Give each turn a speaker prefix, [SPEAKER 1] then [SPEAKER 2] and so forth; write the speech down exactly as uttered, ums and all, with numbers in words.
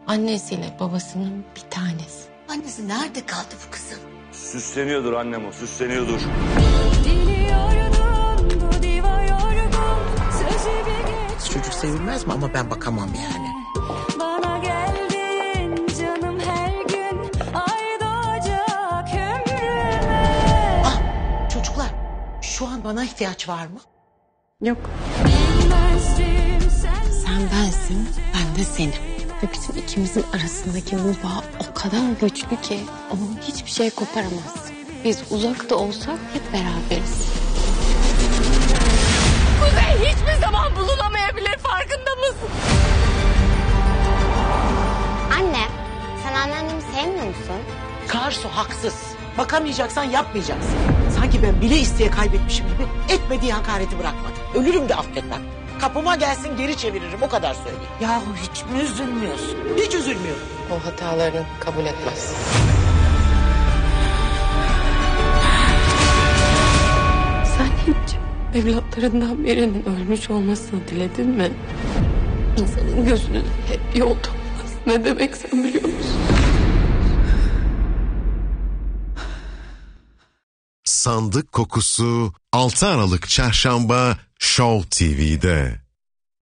[SPEAKER 1] Annesiyle babasının bir tanesi.
[SPEAKER 2] Annesi nerede kaldı bu kızın?
[SPEAKER 3] Süsleniyordur annem o, süsleniyordur.
[SPEAKER 2] Çocuk sevilmez mi ama ben bakamam yani.
[SPEAKER 4] Bana geldin canım her gün, ay doğacak ömrüme.
[SPEAKER 2] Ah çocuklar, şu an bana ihtiyaç var mı?
[SPEAKER 1] Yok.
[SPEAKER 4] Bilmezdim
[SPEAKER 1] Sen bensin, ben de senim. Ve bizim ikimizin arasındaki bu bağ o kadar güçlü ki onu hiçbir şey koparamaz. Biz uzakta olsak hep beraberiz. Kuzey hiçbir zaman bulunamayabilir, farkında mısın?
[SPEAKER 5] Anne, sen anneannemi sevmiyor musun?
[SPEAKER 2] Karsu haksız. Bakamayacaksan yapmayacaksın. Sanki ben bile isteye kaybetmişim gibi etmediği hakareti bırakmadım. Ölürüm de affetmem. Kapıma gelsin geri çeviririm, o kadar söyleyeyim. Yahu hiç mi üzülmüyorsun? Hiç üzülmüyorum.
[SPEAKER 1] O hatalarını kabul etmez. Sen hiç evlatlarından birinin ölmüş olmasını diledin mi? İnsanın gözünün hep yolda olmaz. Ne demek sen biliyor musun?
[SPEAKER 6] Sandık Kokusu altı Aralık Çarşamba Show T V'de.